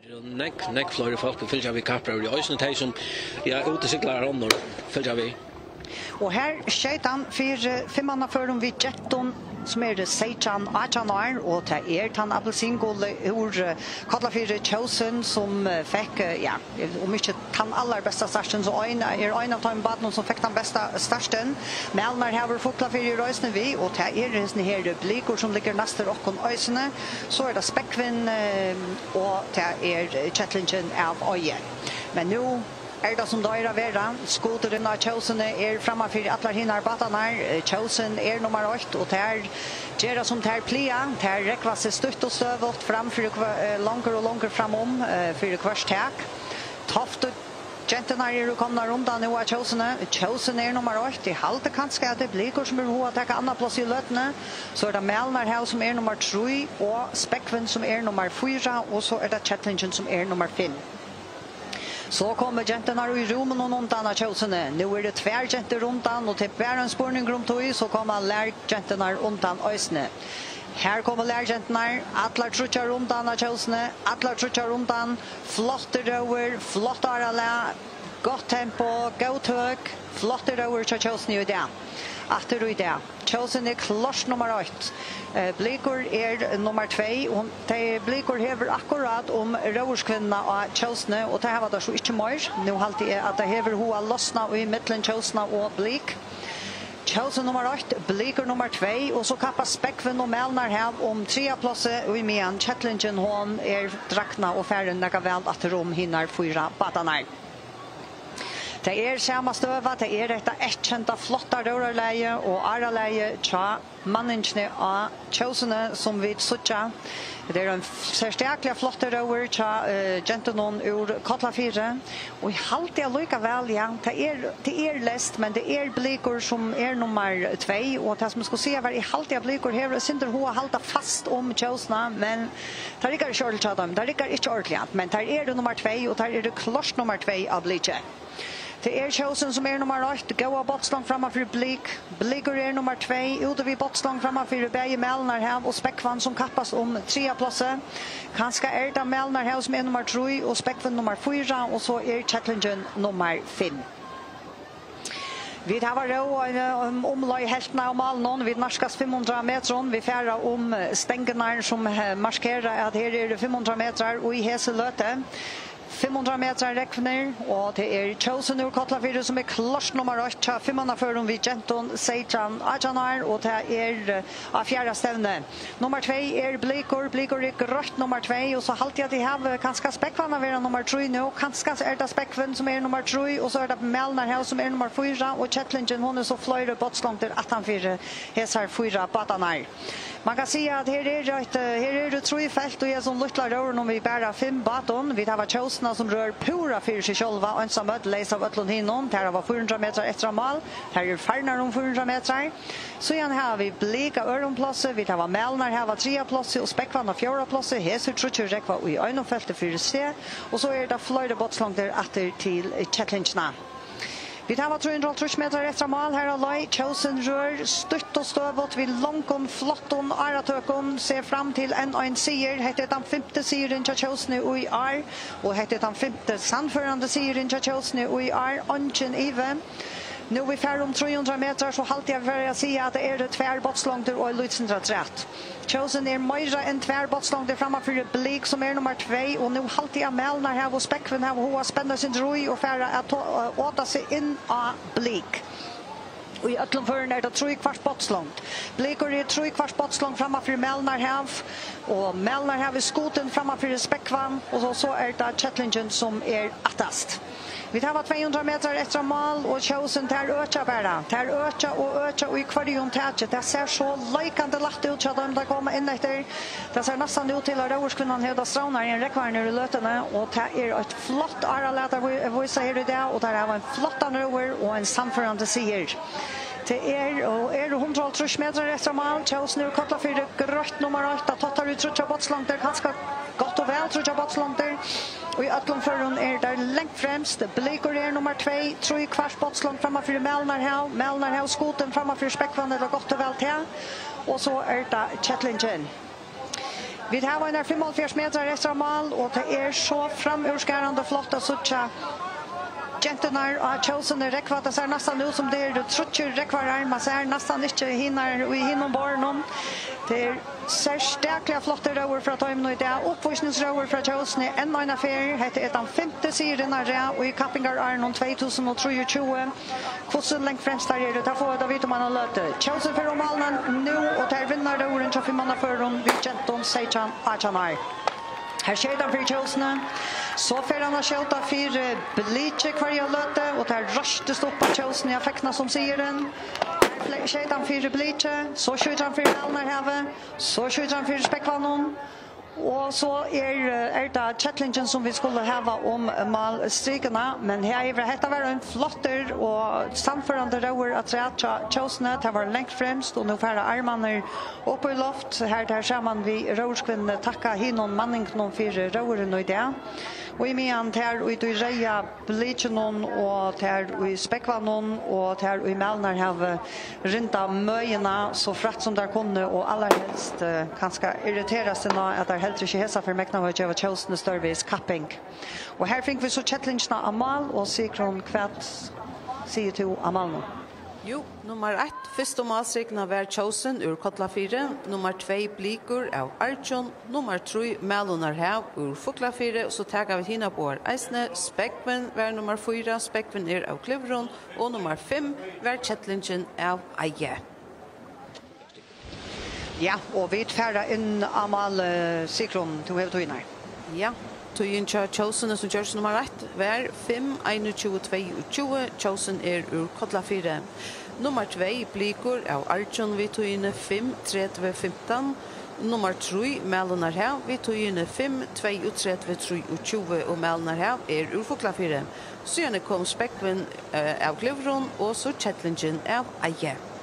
Nek flere folk fylgja vi kappar i øysene teg som utesiklar ånder fylgja vi. Og her skjøt han for 5 førum vi Genton som Seitan 18 år, og til han appelsingol ur Kallafyr Kjósin som fikk, om ikke den aller beste starten, så en av de badene som fikk den beste starten. Malunarhav Foklafyr i røysene vi, og til her Blikur som ligger neste okkon øysene, så det Spógvin, og til Kellingin av øye. Men nå det som døyra vera, skoteren av Kjósin framme for alle hinner badene. Kjósin nummer 8, og gjør som plia, rekva seg stutt og støvått fram for langer og langer framom for hvert tak. Tofte Gentir kommet rundt nå av Kjósin. Kjósin nummer 8. I halte kanskje at det Blikur som hoa takk anna plass i løtene. Så det Malunarhav som nummer 3, og Spógvin som nummer 4, og så det Kellingin som nummer 5. Så kommer Gentirna i rummen och undan av Kjósin. Nu det 2 Gentir undan, och till bara en spårning runt tog så kommer lärgentirna undan ösne. Här kommer lärgentirna, alla trutjar undan av Kjósin, alla trutjar undan, flotte röver, flotta arala, gott tempo, gott hög, flotte röver till Kjósin i det. Efter i det. Kjósin klart nummer 8. Blikur nummer 2, og Blikur hever akkurat røverskvinna av Kjósin, og det var det så ikke mer. Nå halte jeg at det hever hoa lossna i middelen Kjósin og Blik. Kjósin nummer 8, Blikur nummer 2, og så kappa Spógvin og Malunarhav 3. plasset, og i medan Kellingin hon drakna og færren nekka vel at hinnar 4 badanar. Det samma støva, det dette kjenta flotta rørerleie og araleie tja manningene av Kjósin som vi suttja. Det en sterklig flotte røver tja Gentonon ur Kallafyr. Og i halte jeg lykka vel, det lest, men det Blikur som nummer 2, og det som jeg skulle si var i halte jeg Blikur her, synder hun halta fast Kjósin, men det ikke kjørt tja dem, det ikke ordentlig, men det nummer 2, og det klart nummer 2 av Blikur. Det Kjósin som nummer 8, gåa botslang framfor Blik. Blikur nummer 2, ute vid botslang framfor begge Malunarhav og Spógvin som kappas 3. plasset. Kanskje det Malunarhav som nummer 3, og Spógvin nummer 4, og så Kellingin nummer 5. Vi har råd omløy helten av malen, vi narskas 500 meter, vi færer stengene som markerer at her 500 meter, og i hese løte. 500 meter rekner, og det Kjósin ur Kallafyr som klart nummer 8, 5 førum vi Genton, Seitan, 18 år, og det av Fjaðrastevna. Nummer 2 Blikur, Blikur grøtt nummer 2, og så halte jeg at de har kanskje Spógvin å være nummer 3 nå, kanskje det Spógvin som nummer 3, og så det Malunarhav som nummer 4, og Kellingin hun så fløyre båtslanter 18-4, hesar 4 badanar. Man kan si at her det 3 felt, og jeg som luttlar røver når vi bærer 5 badon. Vi har Kjósin som rör pura för sig själva och ensam läsa av ötlon hinnon. Där var 400 meter efter mål. Här färnar 400 meter. Så igen har vi Blika öronplatser. Vi har Malunarhav 3 platser och Spógvin 4 platser. Hesur trutcher rekva i ögonfältet för se. Och så det flöjde båtslångter efter till Kellingin. Vi tar 330 meter efter mål här av Løy. Kjósin rör stutt och stövåt vid långon, flotton, aratökon. Ser fram till en siger. Hette den 5:e sigeren till Kjósin i år. Och hette den 5:e sannförande sigeren till Kjósin i år. Ongen Ive. Nu vi färd 300 meter så halte jag för att säga att det 2 båtslångter och Lutsentra 3. Kjósin mer än 2 båtslångter framför Blik som nummer 2, och nu halte jag Malunarhav och Spógvin har hoa spända sin roi och färra att åta sig in av Blik. Och i ötlomfören det 3/4 båtslångt. Blikur 3/4 båtslångt framför Malunarhav, och Malunarhav skoten framför Spógvin, och så det Kellingin som attast. Vi tar 200 meter efter mål, och Kjósin tar öka bara. Tar öka och i kvarjon tätjet. Det ser så lajkande lagt ut så att de kommer in efter. Det ser nästan ut till att röverskvinnan höda stranar i en räckvarn i lötene. Och det ett flott araläta vi säger det, och det är en flottan röver och en samförande siger. Det 130 meter efter mål. Kjósin ur Kallafyr grøtt nummer 8. Tottar ut trutja båtslångter. Ganska gott och väl trutja båtslångter. Och i ötlomfören där längt främst. Blikur nummer 2. 3/4 båtslångt framför Malunarhav. Malunarhav skoten framför Spógvin, det gott och väl till. Och så det Kellingin. Vi har en 45 meter extra mål och det så framurskärande flott att sucha. Gentir och Kjósin räckvata ser nästan ut som det trutcher räckvarar man ser nästan inte hinner vi hinner barnen. Det ser stäkliga flotta röver för att ta emot det uppvisningsröver från Kjósin en annan affär heter den femte serien och i Kappingar är 2023. Kvossen längt främst där det får det vet man har lärt. Kjósin för Malunarhav nu och där vinner det orange för manna för dem vi Gentir säger att här ser de för Kjósin. Så får han skjuta för Blikur kvarje löte och där röste stoppa Kjósin jag fick som säger den. Skjuter han för Blikur, så skjuter han för Malunarhav, så skjuter han för Spógvin. Och så det Kellingin som vi skulle ha om malstrikerna, men här är det var en flotter och samförande röver att rätta Kjósin det var längt främst och nu färra armarna upp i loft här där samman vi rörskvinn tacka hinon manningen för röveren och det. Och i medan här och i reja Blikur och här i Spógvin och här i Malunarhav rinta möjena så fratt som där kunde och allra helst kanske irriteras det att det helt inte hesa för mäkna vad jag Kjósin service capping. Och här fick vi så Kellingin amal och Sikron kvätt säger till amal nu. Jo, nummer 1, första målstrikna var Kjósin ur Kolla 4, nummer 2 Blikur av Arjon, nummer 3 Malunarhav ur Fugla 4, så tagar vi hinna på Eisne, Spógvin var nummer 4, Spógvin av Klivron, och nummer 5 var Kellingin av Eie. Ja, och vi färra in amal Sikron till huvudvinnar. Ja. Tøyen Kjósin som gjørs nummer 1 var 5-21-22. Kjósin ur Kolla 4. Nummer 2 Blikur av Arjon vi tøyene 5-30-15. Nummer 3 Malunarhav vi tøyene 5-32-23 og Malunarhav ur Fugla 4. Så kom Spógvin av Klivron og så Kellingin av Eie.